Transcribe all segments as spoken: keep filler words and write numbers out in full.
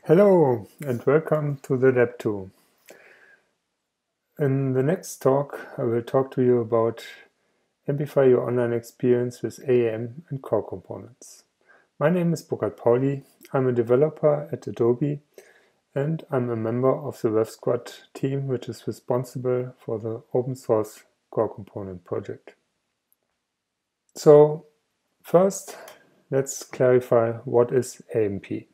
Hello and welcome to the Lab two. In the next talk, I will talk to you about amplify your online experience with A A M and core components. My name is Burkhard Pauli. I'm a developer at Adobe and I'm a member of the RevSquad team, which is responsible for the open source core component project. So first, let's clarify what is A M P.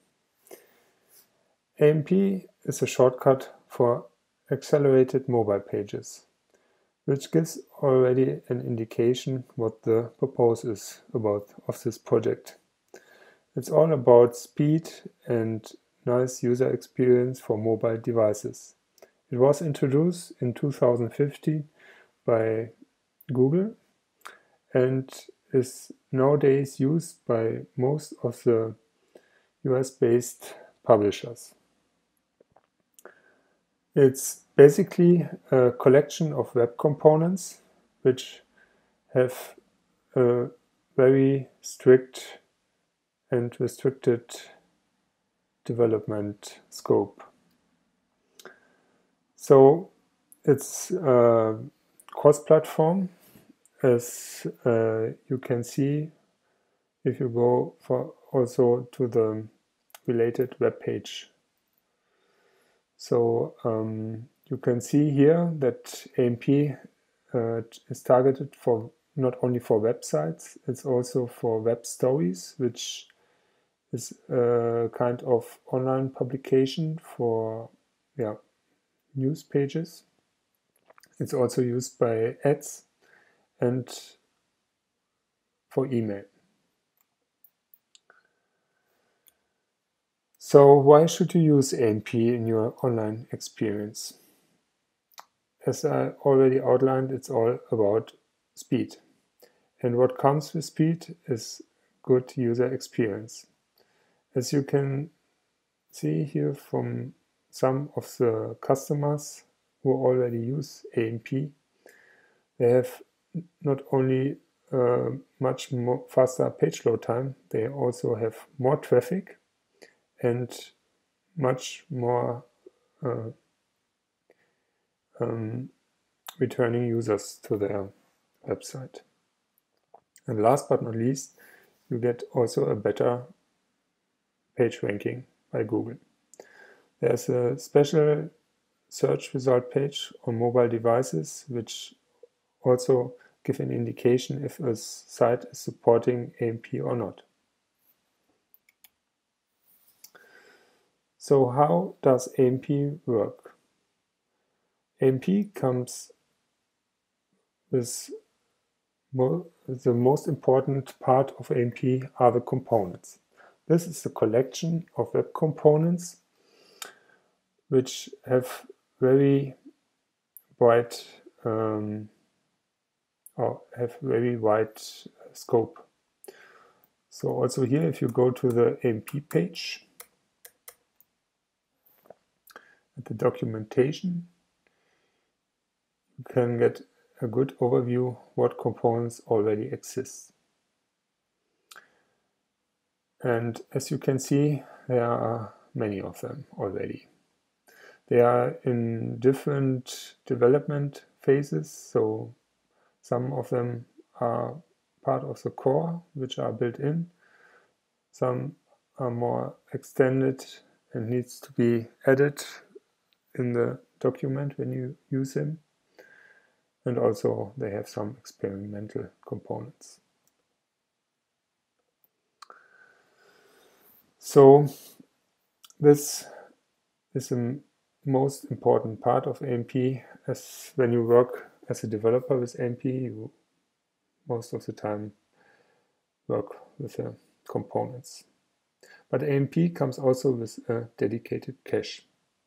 A M P is a shortcut for accelerated mobile pages, which gives already an indication what the purpose is about of this project. It's all about speed and nice user experience for mobile devices. It was introduced in two thousand fifteen by Google and is nowadays used by most of the U S-based publishers. It's basically a collection of web components which have a very strict and restricted development scope. So it's a cross-platform, as uh, you can see if you go for also to the related web page. So um, you can see here that A M P uh, is targeted for not only for websites, it's also for web stories, which is a kind of online publication for yeah, news pages. It's also used by ads and for email. So why should you use A M P in your online experience? As I already outlined, it's all about speed. And what comes with speed is good user experience. As you can see here from some of the customers who already use A M P, they have not only uh, much more faster page load time, they also have more traffic and much more uh, um, returning users to their website. And last but not least, you get also a better page ranking by Google. There's a special search result page on mobile devices which also give an indication if a site is supporting A M P or not. So how does A M P work? A M P comes with mo the most important part of A M P are the components. This is a collection of web components which have very wide um, or have very wide scope. So also here, if you go to the A M P page, at the documentation, you can get a good overview what components already exist. And as you can see, there are many of them already. They are in different development phases, so some of them are part of the core, which are built in. Some are more extended and needs to be added in the document when you use them. And also they have some experimental components. So this is the most important part of A M P, as when you work as a developer with A M P, you most of the time work with the components. But A M P comes also with a dedicated cache.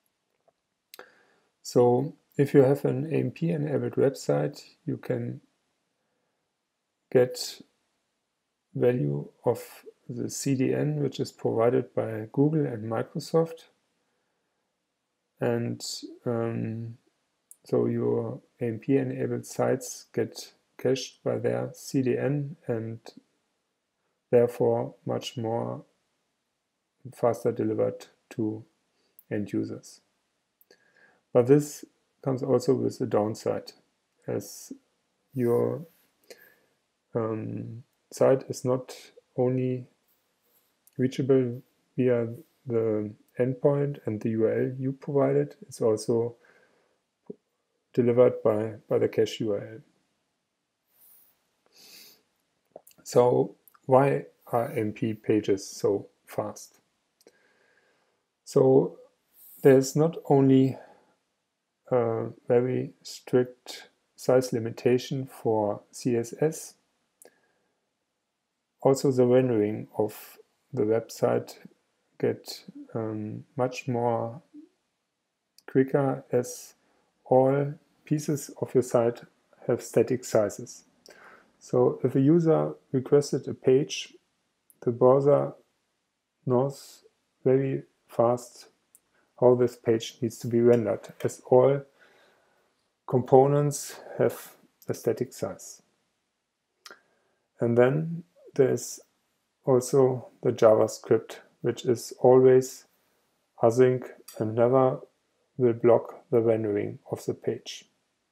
So if you have an A M P enabled website, you can get value of the C D N, which is provided by Google and Microsoft. And um, so your A M P enabled sites get cached by their C D N and therefore much more faster delivered to end users. But this comes also with a downside, as your um, site is not only reachable via the endpoint and the U R L you provided, it's also delivered by, by the cache U R L. So why are A M P pages so fast? So there's not only a very strict size limitation for C S S, also the rendering of the website get um, much more quicker, as all pieces of your site have static sizes. So if a user requested a page, the browser knows very fast how this page needs to be rendered, as all components have a static size. And then there's also the JavaScript, which is always async and never will block the rendering of the page.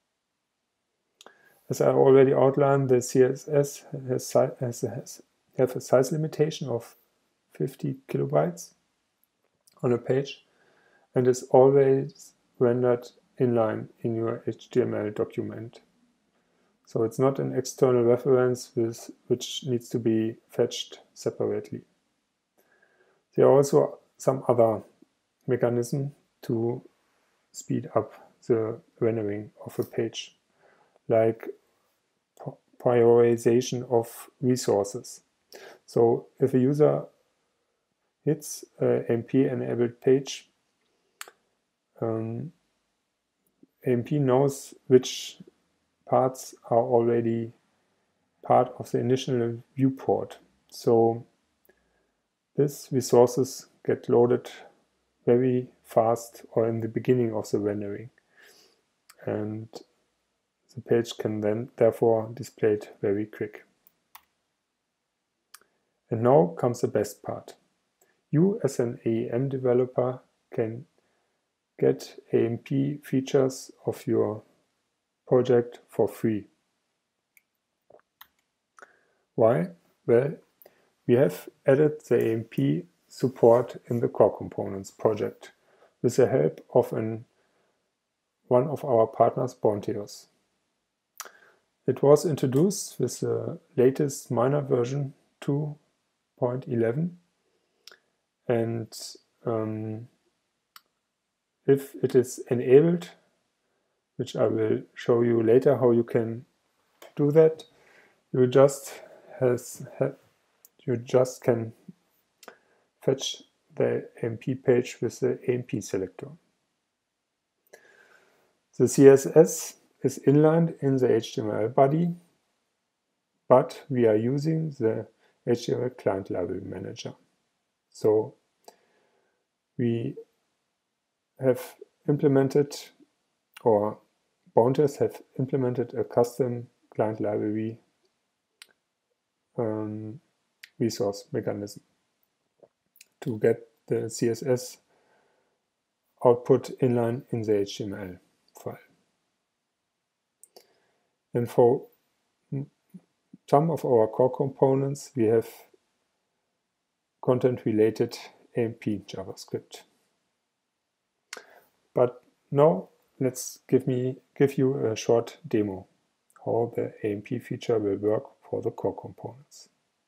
As I already outlined, the C S S has, has, has have a size limitation of fifty kilobytes on a page and is always rendered inline in your H T M L document. So it's not an external reference with, which needs to be fetched separately. There are also some other mechanisms to speed up the rendering of a page, like prioritization of resources. So if a user hits an A M P-enabled page, um, A M P knows which parts are already part of the initial viewport. So these resources get loaded very fast or in the beginning of the rendering. And the page can then therefore display it very quick. And now comes the best part. You as an A E M developer can get A M P features of your project for free. Why? Well, we have added the A M P support in the Core Components project with the help of an, one of our partners, Bonteos. It was introduced with the latest minor version two point eleven, and um, if it is enabled, which I will show you later how you can do that, you just has you just can fetch the A M P page with the A M P selector. The C S S is inlined in the H T M L body, but we are using the H T M L client library manager. So we have implemented, or Bonteos have implemented, a custom client library um, resource mechanism to get the C S S output inline in the H T M L file. And for some of our core components, we have content-related A M P JavaScript. But now let's give me give you a short demo how the A M P feature will work for the core components.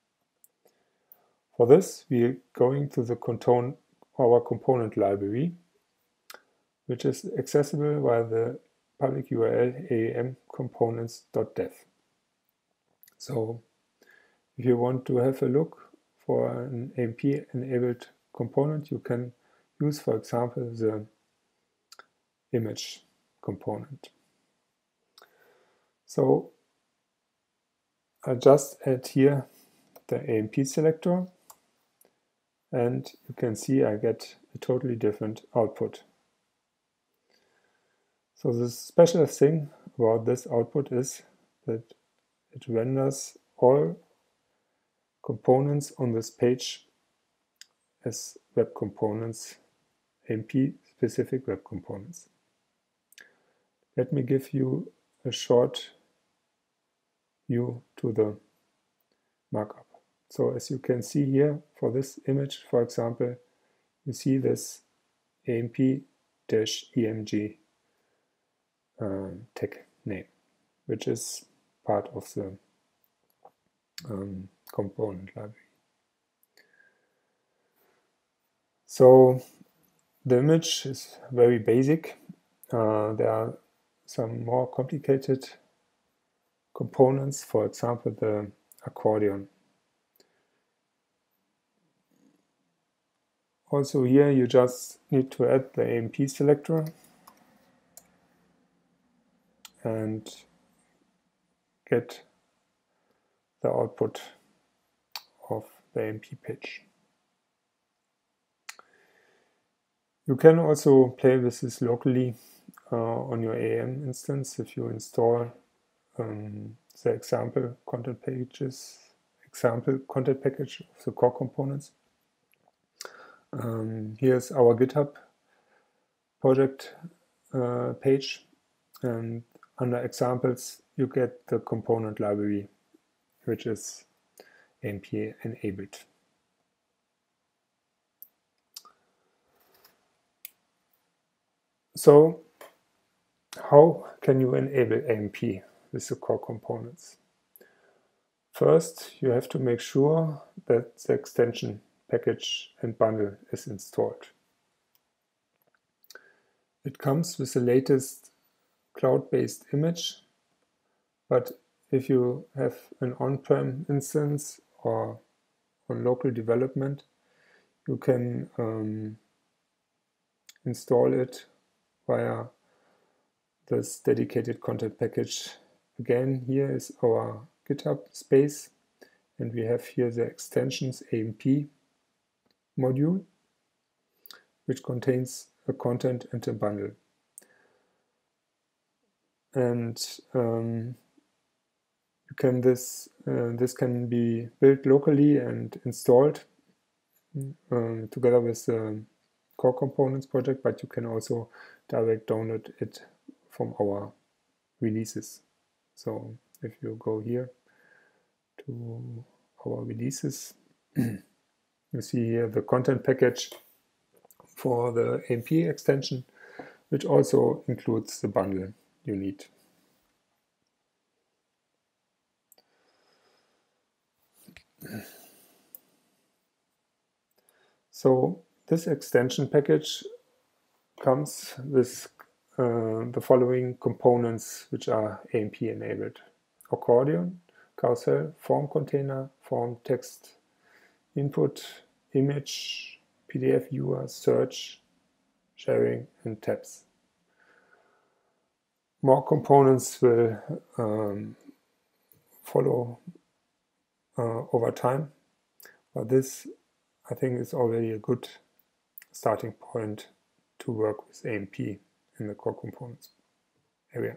For this, we are going to the component, our component library, which is accessible via the public U R L A E M components dot dev. So if you want to have a look for an A M P-enabled component, you can use, for example, the image component. So I just add here the A M P selector, and you can see I get a totally different output. So the special thing about this output is that it renders all components on this page as web components, A M P specific web components. Let me give you a short view to the markup. So as you can see here, for this image, for example, you see this A M P-E M G uh, tag name, which is part of the um, component library. So the image is very basic. Uh, there are some more complicated components, for example, the accordion. Also here you just need to add the A M P selector and get the output of the A M P page. You can also play with this locally uh, on your A M instance if you install um, the example content pages, example content package of the core components. Um, here's our GitHub project uh, page, and under examples you get the component library, which is A M P enabled. So how can you enable A M P with the core components? First, you have to make sure that the extension package and bundle is installed. It comes with the latest cloud-based image, but if you have an on-prem instance or on local development, you can um, install it via this dedicated content package. Again, here is our GitHub space, and we have here the extensions A M P module, which contains a content and a bundle. And um, you can this uh, this can be built locally and installed um, together with the core components project, but you can also direct download it from our releases. So if you go here to our releases, you see here the content package for the A M P extension, which also includes the bundle you need. So this extension package comes with uh, the following components which are A M P enabled: accordion, carousel, form container, form text input, image, P D F viewer, search, sharing, and tabs. More components will um, follow uh, over time, but this I think is already a good starting point to work with A M P in the core components area.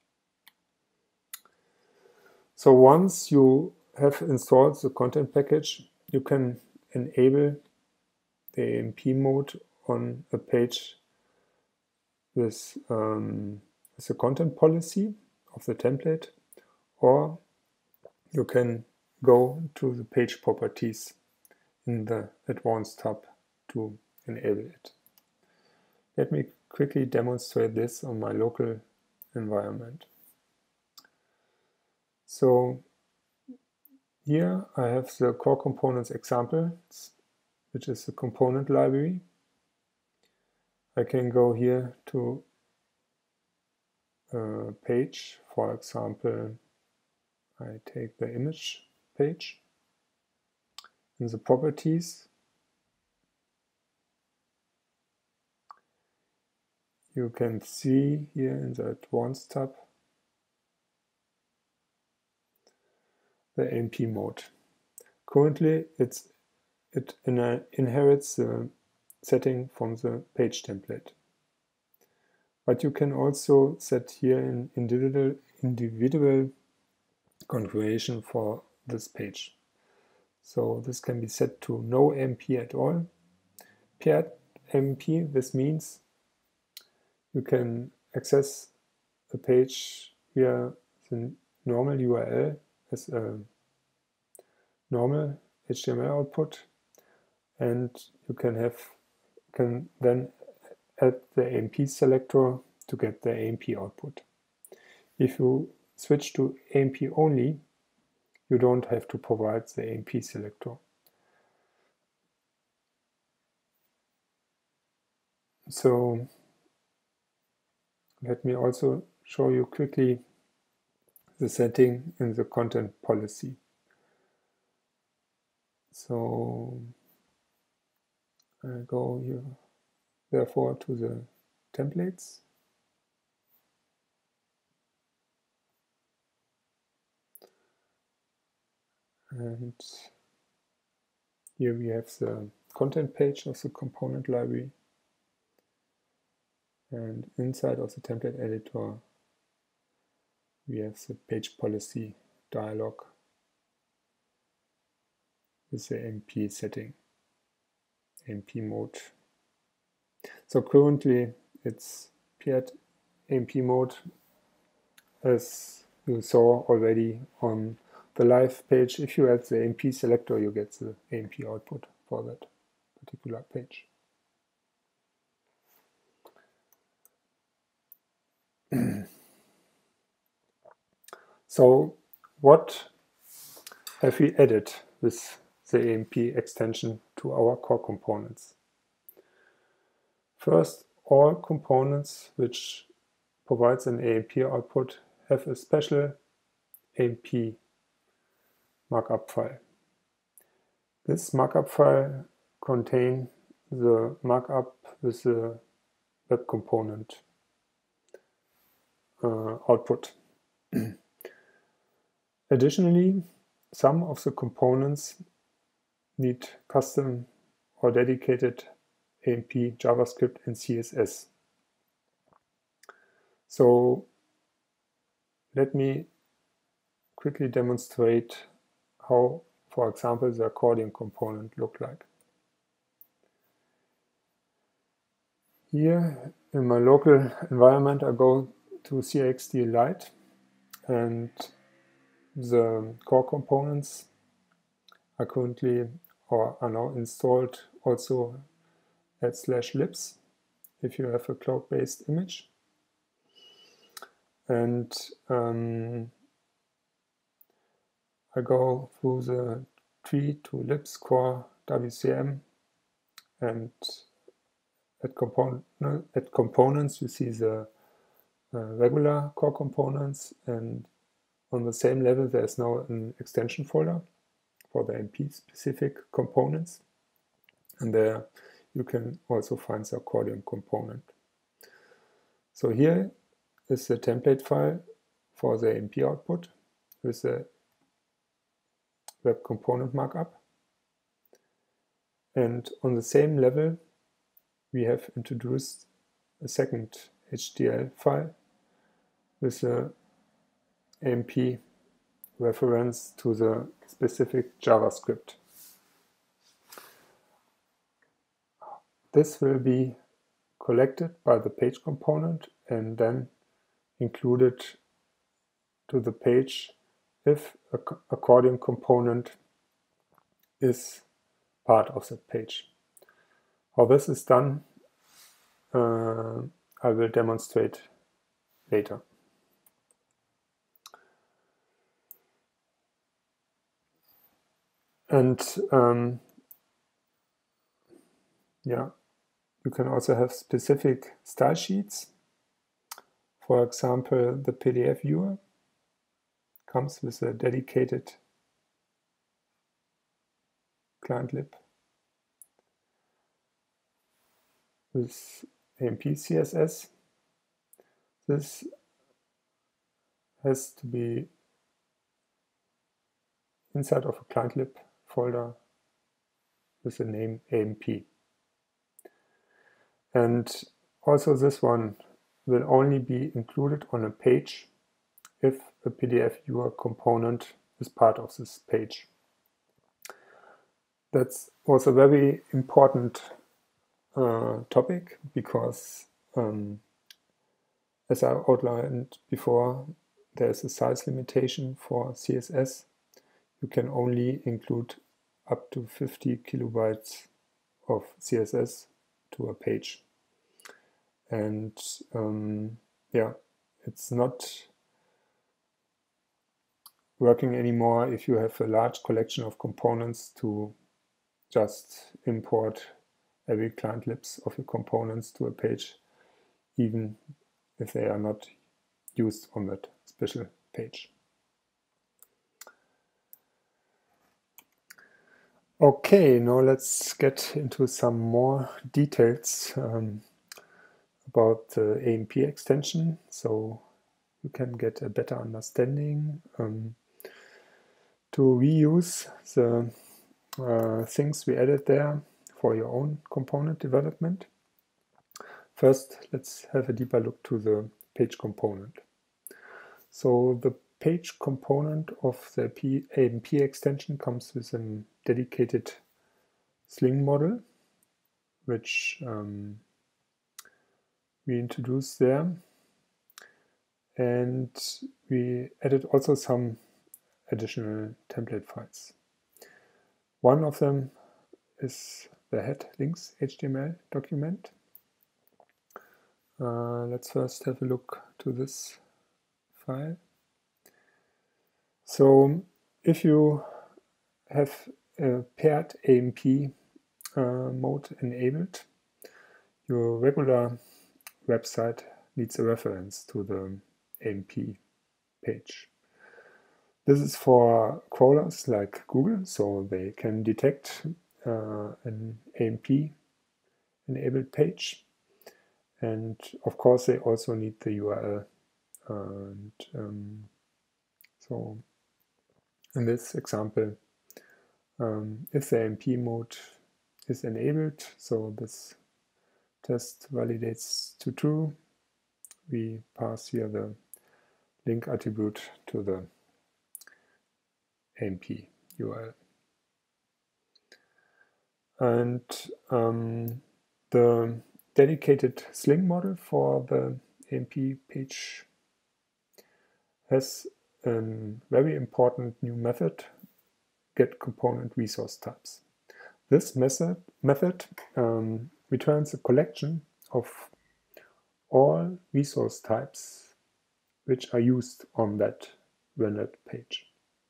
So once you have installed the content package, you can enable the A M P mode on a page with, um, with the content policy of the template, or you can go to the page properties in the Advanced tab to enable it. Let me quickly demonstrate this on my local environment. So here I have the core components examples, which is the component library. I can go here to a page, for example, I take the image page. In the properties, you can see here in the Advanced tab the A M P mode. Currently, it's, it inherits the setting from the page template. But you can also set here an individual, individual configuration for this page. So this can be set to no A M P at all. Paired A M P, this means you can access a page via the normal U R L as a normal H T M L output, and you can have can then add the A M P selector to get the A M P output. If you switch to A M P only, you don't have to provide the A M P selector. So let me also show you quickly the setting in the content policy. So I go here, therefore, to the templates. And here we have the content page of the component library. And inside of the template editor, we have the page policy dialog with the A M P setting, A M P mode. So currently it's paired A M P mode, as you saw already on the live page. If you add the A M P selector, you get the A M P output for that particular page. So what have we added with the A M P extension to our core components? First, all components which provides an A M P output have a special A M P markup file. This markup file contains the markup with the web component uh, output. Additionally, some of the components need custom or dedicated A M P JavaScript and C S S. So let me quickly demonstrate how, for example, the accordion component look like. Here in my local environment, I go to C X D Lite, and the core components are currently or are now installed also at slash libs if you have a cloud-based image. And um, I go through the tree to libs core W C M, and at, component, at components you see the uh, regular core components, and on the same level there is now an extension folder for the A M P specific components, and there you can also find the accordion component. So here is the template file for the A M P output with the web component markup, and on the same level we have introduced a second H D L file with the A M P reference to the specific JavaScript. This will be collected by the page component and then included to the page if an accordion component is part of the page. How this is done, uh, I will demonstrate later. And um, yeah, you can also have specific style sheets. For example, the P D F viewer comes with a dedicated client lib with A M P C S S. This has to be inside of a client lib folder with the name A M P. And also this one will only be included on a page if a P D F viewer component is part of this page. That's also a very important uh, topic, because um, As I outlined before, there is a size limitation for C S S. You can only include up to fifty kilobytes of C S S to a page. And um, yeah, it's not working anymore if you have a large collection of components to just import every client libs of your components to a page, even if they are not used on that special page. Okay, now let's get into some more details um, about the A M P extension, so you can get a better understanding. Um, to reuse the uh, things we added there for your own component development. First, let's have a deeper look to the page component. So the page component of the A M P extension comes with a dedicated Sling model, which um, we introduced there. And we added also some additional template files. One of them is the head links H T M L document. Uh, let's first have a look to this file. So if you have a paired A M P uh, mode enabled, your regular website needs a reference to the A M P page. This is for crawlers like Google, so they can detect uh, an A M P enabled page. And of course, they also need the U R L. And um, so in this example, um, if the A M P mode is enabled, so this test validates to true, we pass here the link attribute to the A M P U R L. And um, the dedicated Sling model for the A M P page has a very important new method, get component resource types. This method, method um, returns a collection of all resource types which are used on that rendered page.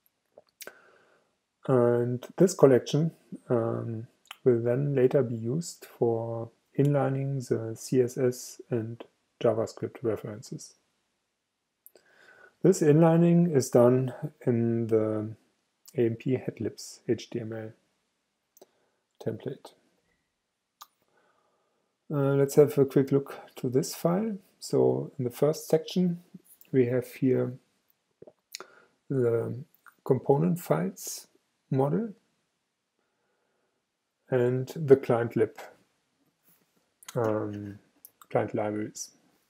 And this collection um, will then later be used for inlining the C S S and JavaScript references. This inlining is done in the A M P headlibs H T M L template. Uh, let's have a quick look to this file. So in the first section, we have here the component files model and the client lib um, client libraries.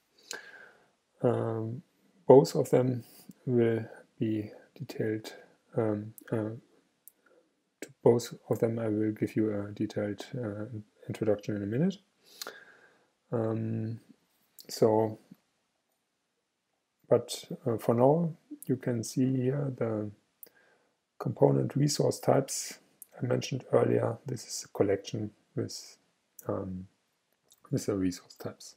Um, both of them will be detailed. Um, uh, to both of them I will give you a detailed uh, introduction in a minute. Um, so, but uh, for now, you can see here the component resource types I mentioned earlier. This is a collection with, um, with the resource types.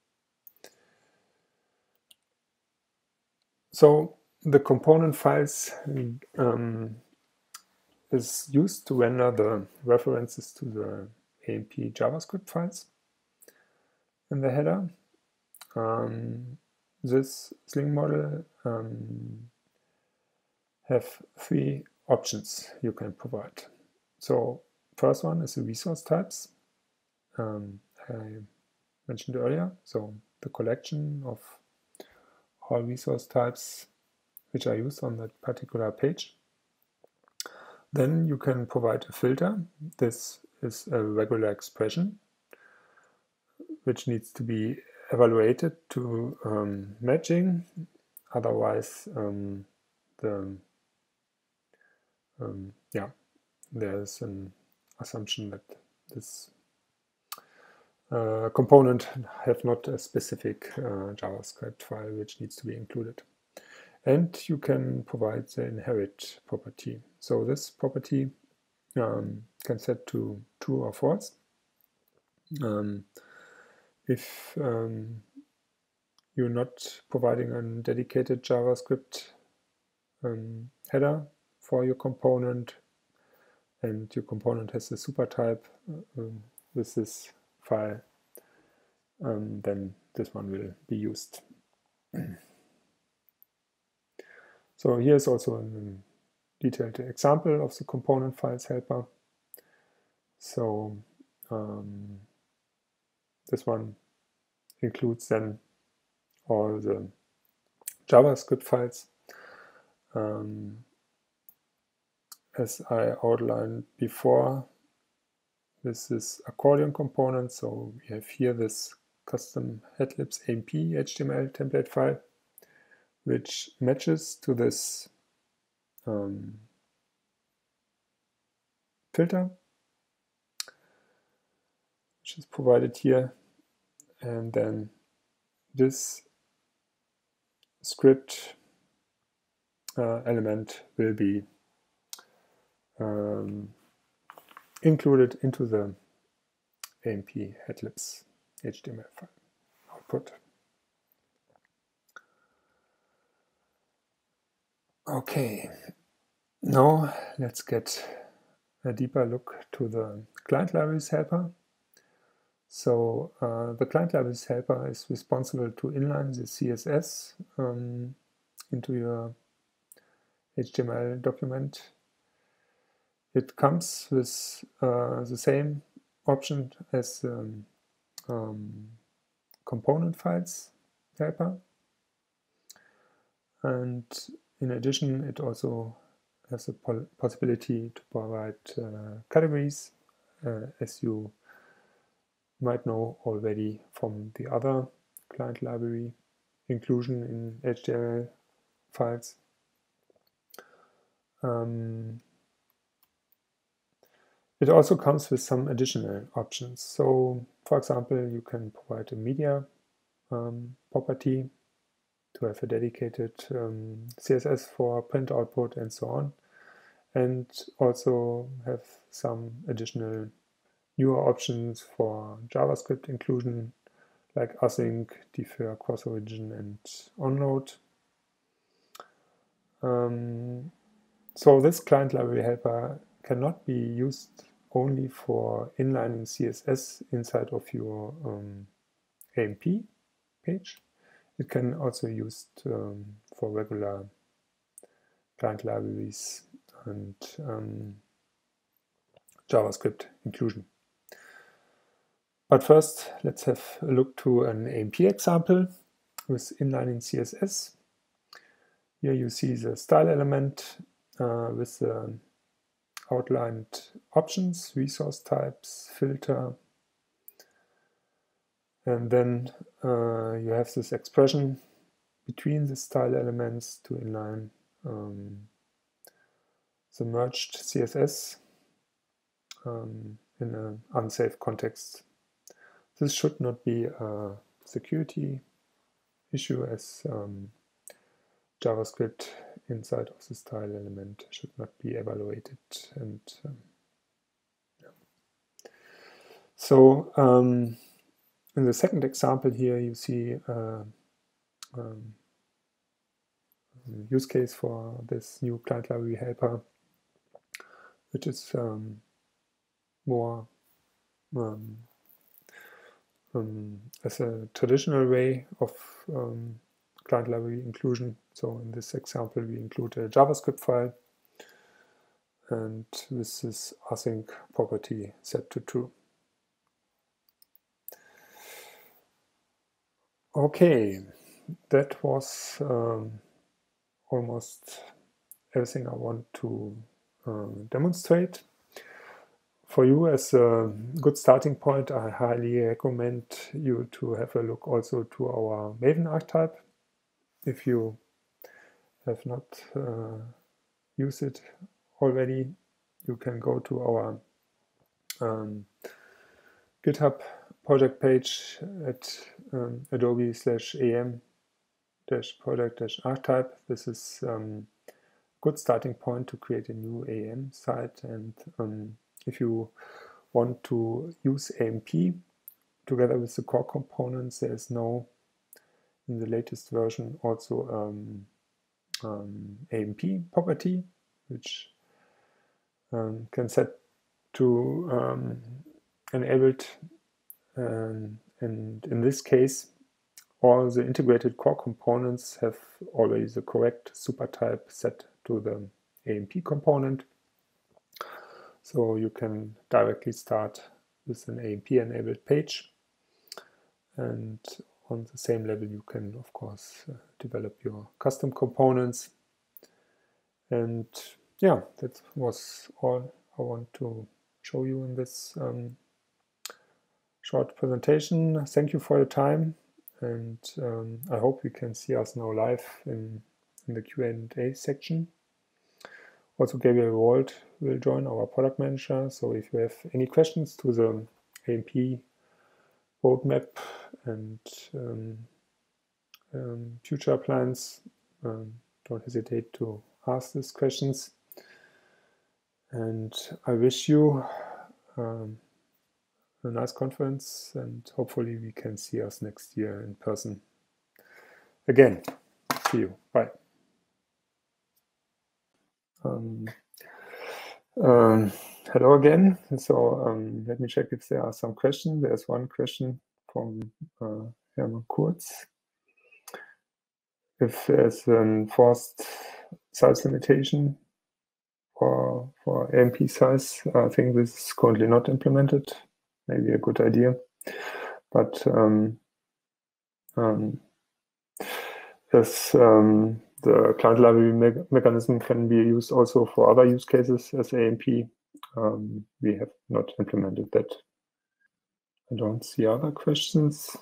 So the component files um, is used to render the references to the A M P JavaScript files in the header. Um, this Sling model um, have three options you can provide. So first one is the resource types um, I mentioned earlier. So the collection of all resource types which are used on that particular page. Then you can provide a filter. This is a regular expression which needs to be evaluated to um, matching. Otherwise, um, the um, yeah, there's an assumption that this uh, component have not a specific uh, JavaScript file which needs to be included. And you can provide the inherit property. So this property um, can set to true or false. Um, if um, you're not providing a dedicated JavaScript um, header for your component, and your component has a super type um, with this file, um, then this one will be used. So here's also a detailed example of the component files helper. So um, this one includes then all the JavaScript files. Um, as I outlined before, this is accordion component. So we have here this custom headlibs A M P H T M L template file, which matches to this um, filter, which is provided here. And then this script uh, element will be um, included into the A M P headlibs H T M L file output. Okay, now let's get a deeper look to the client libraries helper. So uh, the client libraries helper is responsible to inline the C S S um, into your H T M L document. It comes with uh, the same option as um, um, component files helper, and in addition it also has a possibility to provide uh, categories, uh, as you might know already from the other client library inclusion in H T M L files. Um, it also comes with some additional options. So, for example, you can provide a media um, property to have a dedicated um, C S S for print output and so on, and also have some additional newer options for JavaScript inclusion, like async, defer, cross-origin, and onload. Um, so this client library helper cannot be used only for inlining C S S inside of your um, A M P page. It can also be used um, for regular client libraries and um, JavaScript inclusion. But first, let's have a look to an A M P example with inlining C S S. Here you see the style element uh, with the outlined options, resource types, filter, and then uh, you have this expression between the style elements to inline um, the merged C S S um, in an unsafe context. This should not be a security issue, as um, JavaScript inside of the style element should not be evaluated. And um, yeah. So um, in the second example here, you see uh, um, use case for this new client library helper, which is um, more um, um, as a traditional way of um, client library inclusion. So in this example, we include a JavaScript file, and with this async property set to true. Okay, that was um, almost everything I want to um, demonstrate. For you, as a good starting point, I highly recommend you to have a look also to our Maven archetype. If you have not uh, used it already, you can go to our um, GitHub project page at um, Adobe slash am dash project dash archetype. This is um, a good starting point to create a new A M site. And um, if you want to use A M P together with the core components, there is no, in the latest version, also um, um, A M P property, which um, can set to um, enabled, um, and in this case, all the integrated core components have already the correct supertype set to the A M P component. So you can directly start with an A M P enabled page. And on the same level, you can, of course, uh, develop your custom components. And yeah, that was all I want to show you in this um, short presentation. Thank you for your time. And um, I hope you can see us now live in, in the Q and A section. Also, Gabriel Wald will join, our product manager. So if you have any questions to the A M P roadmap and um, um, future plans, um, don't hesitate to ask these questions. And I wish you um, a nice conference, and hopefully we can see us next year in person again. See you. Bye. Um, um, hello again. So um, let me check if there are some questions. There's one question from uh, Hermann Kurz. If there's a enforced size limitation for, for A M P size, I think this is currently not implemented. Maybe a good idea. But um, um, yes, um, the client library me mechanism can be used also for other use cases as A M P. Um, we have not implemented that. I don't see other questions.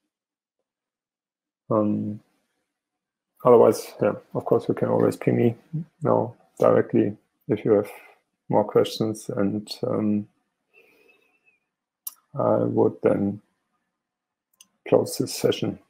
Um, otherwise, yeah, of course, you can always ping me now directly if you have more questions, and um, I would then close this session.